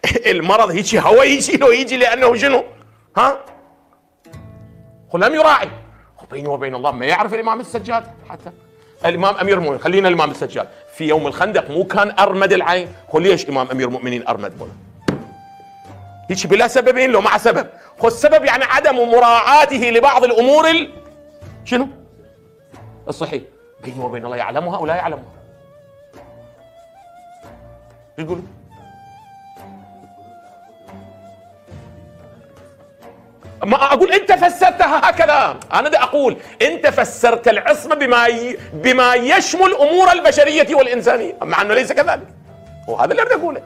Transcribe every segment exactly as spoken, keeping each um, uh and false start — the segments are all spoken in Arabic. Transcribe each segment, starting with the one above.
المرض هيجي هو يجي له يجي لانه شنو؟ ها؟ ولم يراعي. بيني وبين الله ما يعرف الامام السجاد حتى الامام امير المؤمنين. خلينا الامام السجاد في يوم الخندق مو كان ارمد العين؟ هو ليش امام امير المؤمنين ارمد بنا؟ هيك بلا سببين لو مع سبب. هو السبب يعني عدم مراعاته لبعض الامور ال... شنو؟ الصحيح. بيني وبين الله يعلمها او لا يعلمها؟ ايش تقول؟ ما اقول انت فسرتها هكذا، انا دا اقول انت فسرت العصمه بما ي... بما يشمل امور البشريه والانسانيه، مع انه ليس كذلك. وهذا اللي بدي اقوله.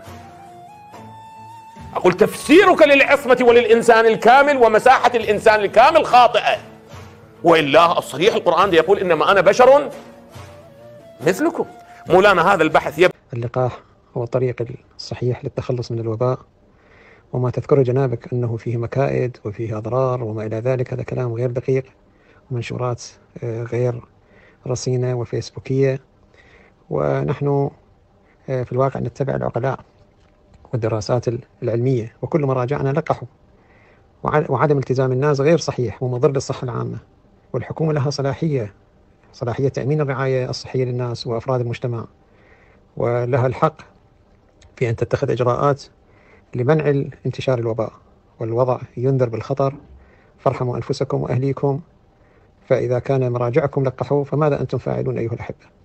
اقول تفسيرك للعصمه وللانسان الكامل ومساحه الانسان الكامل خاطئه. والا الصريح القران يقول انما انا بشر مثلكم. مولانا هذا البحث يب... اللقاح هو الطريق الصحيح للتخلص من الوباء، وما تذكره جنابك أنه فيه مكائد وفيه أضرار وما إلى ذلك هذا كلام غير دقيق ومنشورات غير رصينة وفيسبوكية. ونحن في الواقع نتبع العقلاء والدراسات العلمية، وكل ما راجعنا لقحوا. وعدم التزام الناس غير صحيح ومضر للصحة العامة، والحكومة لها صلاحية صلاحية تأمين الرعاية الصحية للناس وأفراد المجتمع، ولها الحق في أن تتخذ إجراءات لمنع انتشار الوباء، والوضع ينذر بالخطر. فارحموا أنفسكم وأهليكم، فإذا كان مراجعكم لقحوا فماذا أنتم فاعلون أيها الأحبة؟